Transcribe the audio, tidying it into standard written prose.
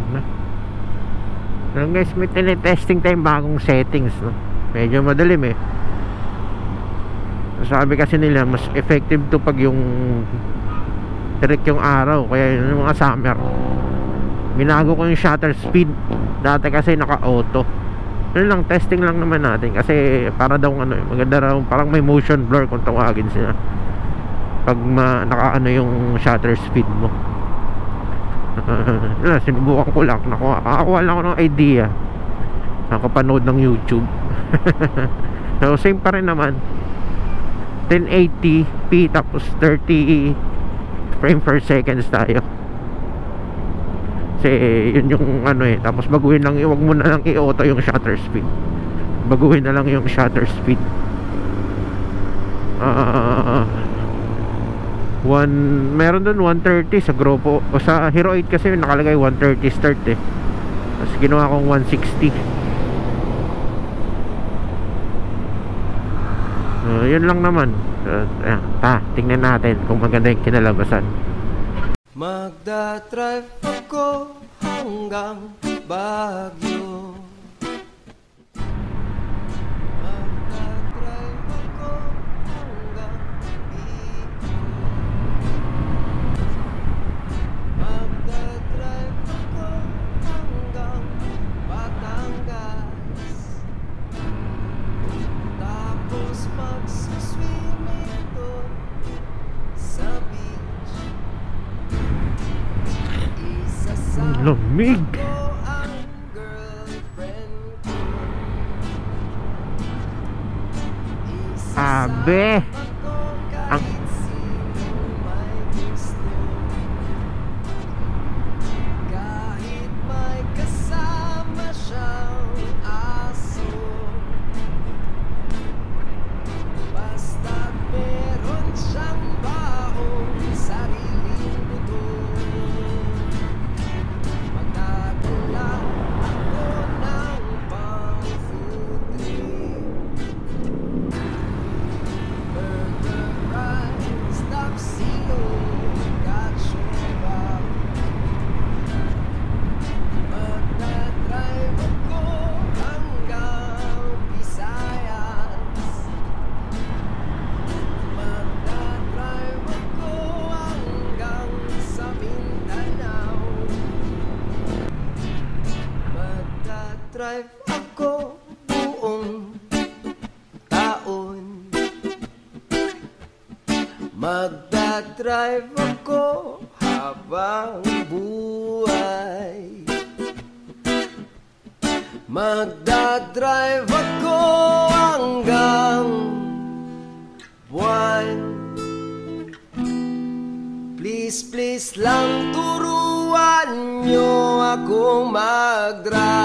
no? So guys, may tinetesting tayong bagong settings, no? Medyo madilim eh. Sabi kasi nila mas effective to pag yung direct yung araw. Kaya yung mga summer, binago ko yung shutter speed. Dati kasi naka-auto. Yun lang, testing lang naman natin. Kasi para daw ano, maganda raw, parang may motion blur kung tawagin sila pag naka-ano yung shutter speed mo. Sinubukan ko lang. Nakakuha lang ako ng idea. Nakapanood ng YouTube. So same pa rin naman, 1080p tapos 30 frame per seconds tayo. Kasi yun yung ano eh. Tapos baguhin lang, huwag mo na lang i-auto yung shutter speed. Baguhin na lang yung shutter speed. Meron dun 130 sa grupo. O sa Hero 8 kasi nakalagay 130 start eh. Tapos ginawa kong 160. Yun lang naman. Tingnan natin kung maganda yung kinalabasan. Magdadrive ako hanggang Baguio. Magdadrive ako hanggang Bicol. Magdadrive ako hanggang Batangas. Tapos magsiswimming doon sa beach. Lamig. Abe. Ang kahit may kasama siyang aso, basta't meron siyang baong sariling buto. Magdadala ako ng pang-food trip. Burger, fries, tapsilo, katsura. Magdadrive ako hanggang Visayas. Magdadrive ako hanggang sa Mindanao. Magdadrive ako buong taon. Magdadrive ako habang buhay. Magdadrive ako hanggang buwan. Please, please lang turuan nyo akong mag-drive.